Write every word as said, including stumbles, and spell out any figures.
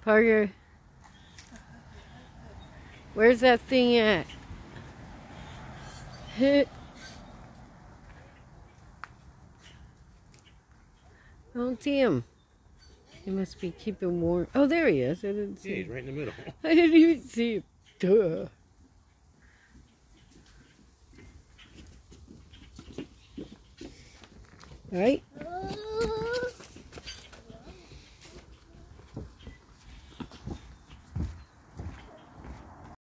Parker, where's that thing at? Hit. I don't see him. He must be keeping warm. Oh, there he is. I didn't see Yeah, him. he's right in the middle. I didn't even see him. Duh. All right.